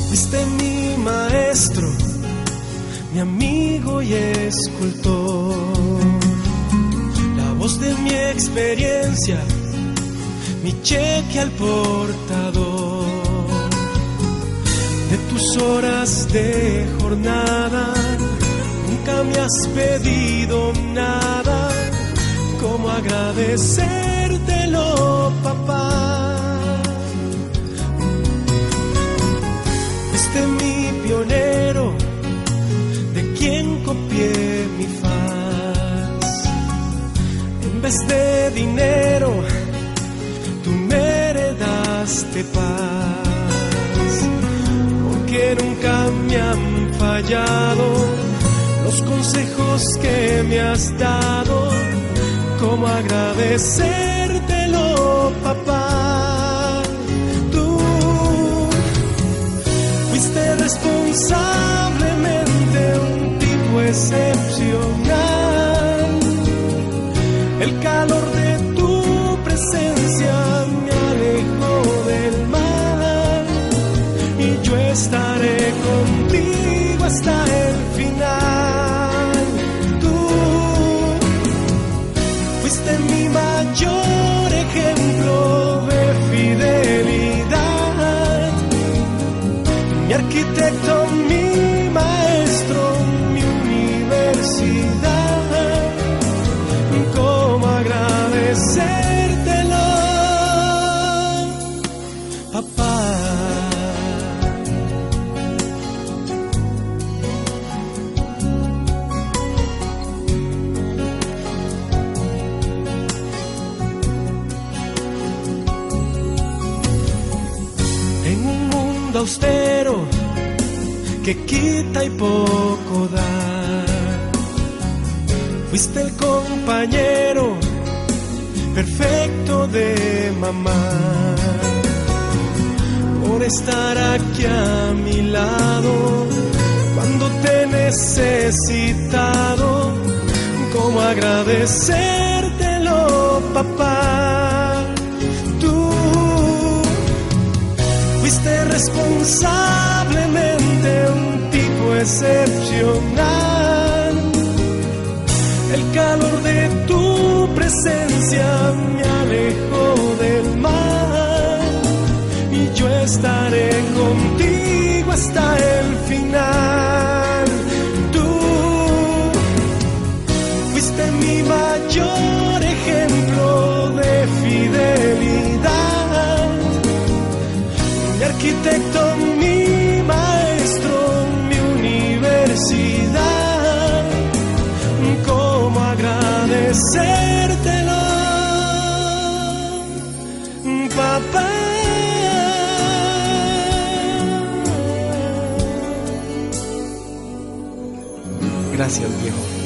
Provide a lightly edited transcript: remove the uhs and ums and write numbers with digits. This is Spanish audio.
Fuiste mi maestro, mi amigo y escultor, la voz de mi experiencia, mi cheque al portador de tus horas de jornada. Nunca me has pedido nada, ¿cómo agradecértelo, papá? Fuiste mi pionero, de quien copié mi faz. En vez de dinero, tú me heredaste paz, porque nunca me han fallado los consejos que me has dado. ¿Cómo agradecértelo, papá? Tú fuiste responsablemente un tipo excepcional. El calor de tu presencia me alejó del mal, y yo estaré contigo hasta el final. Tú fuiste mi mayor ejemplo de fidelidad, mi arquitecto, mi maestro, mi universidad. ¿Cómo agradecértelo, papá? En un mundo austero que quita y poco da, fuiste el compañero perfecto de mamá, por estar aquí a mi lado cuando te he necesitado. ¿Cómo agradecértelo, papá? Tú fuiste responsablemente un tipo excepcional. El calor de tu presencia me alejó del mal, y yo estaré contigo hasta el final. Tú fuiste mi mayor ejemplo de fidelidad, mi arquitecto, mi maestro, mi universidad. ¿Cómo agradecértelo, papá? Gracias, viejo.